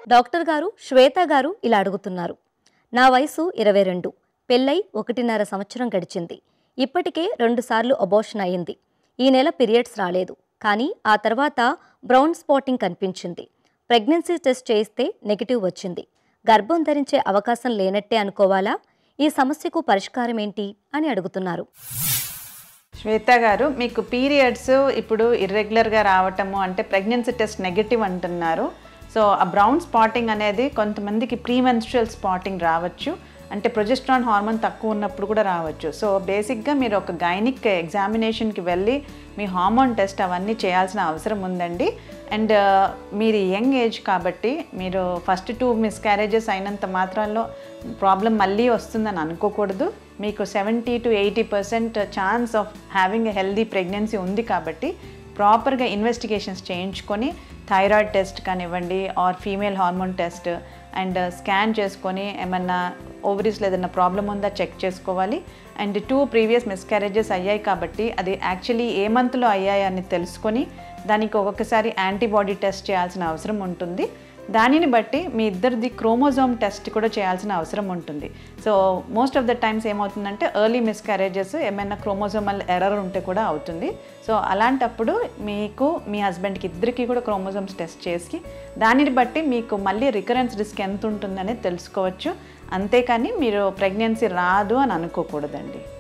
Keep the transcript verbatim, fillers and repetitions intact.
Doctor గారు శ్వేత గారు ఇలా అడుగుతున్నారు. నా వయసు ఇరవై రెండు, పెళ్ళై ఒకటిన్నర సంవత్సరం గడిచింది. ఇప్పటికే రెండుసార్లు అబార్షన్ అయింది. ఈ నెల పీరియడ్స్ రాలేదు, కానీ ఆ తర్వాత బ్రౌన్ స్పాటింగ్ కనిపించింది. ప్రెగ్నెన్సీ టెస్ట్ చేయిస్తే నెగిటివ్ వచ్చింది. గర్భం ధరించే అవకాశం లేనట్టే అనుకోవాలా? ఈ సమస్యకు పరిష్కారం ఏంటి అని అడుగుతున్నారు. శ్వేత గారు, మీకు పీరియడ్స్ ఇప్పుడు ఇర్రెగ్యులర్గా రావటము అంటే ప్రెగ్నెన్సీ టెస్ట్ నెగిటివ్ అంటున్నారు. సో ఆ బ్రౌన్ స్పాటింగ్ అనేది కొంతమందికి ప్రీమెన్స్ట్రువల్ స్పాటింగ్ రావచ్చు, అంటే ప్రొజెస్ట్రాన్ హార్మోన్ తక్కువ ఉన్నప్పుడు కూడా రావచ్చు. సో బేసిక్గా మీరు ఒక గైనిక్ ఎగ్జామినేషన్కి వెళ్ళి మీ హార్మోన్ టెస్ట్ అవన్నీ చేయాల్సిన అవసరం ఉందండి. అండ్ మీరు యంగ్ ఏజ్ కాబట్టి మీరు ఫస్ట్ టూ మిస్క్యారేజెస్ అయినంత మాత్రంలో ప్రాబ్లం మళ్ళీ వస్తుందని అనుకోకూడదు. మీకు seventy two eighty percent chance of having a healthy pregnancy ఉంది కాబట్టి ప్రాపర్గా ఇన్వెస్టిగేషన్స్ చేయించుకొని థైరాయిడ్ టెస్ట్ కానివ్వండి or female hormone test and scan చేసుకొని ఏమన్నా ఓవరీస్లో ఏదైనా ప్రాబ్లం ఉందా చెక్ చేసుకోవాలి. అండ్ టూ ప్రీవియస్ మిస్క్యారేజెస్ అయ్యాయి కాబట్టి అది యాక్చువల్లీ ఏ మంత్లో అయ్యాయి అని తెలుసుకొని దానికి ఒక్కొక్కసారి యాంటీబాడీ టెస్ట్ చేయాల్సిన అవసరం ఉంటుంది. దానిని బట్టి మీ ఇద్దరిది క్రోమోజోమ్ టెస్ట్ కూడా చేయాల్సిన అవసరం ఉంటుంది. So most of the times ఏమవుతుందంటే ఎర్లీ మిస్క్యారేజెస్ ఏమైనా క్రోమోజోమల్ ఎర్రర్ ఉంటే కూడా అవుతుంది. సో అలాంటప్పుడు మీకు మీ హస్బెండ్కి ఇద్దరికి కూడా క్రోమోజోమ్స్ టెస్ట్ చేసి దానిని బట్టి మీకు మళ్ళీ రికరెన్స్ రిస్క్ ఎంత ఉంటుందనేది తెలుసుకోవచ్చు. అంతేకాని మీరు ప్రెగ్నెన్సీ రాదు అని అనుకోకూడదండి.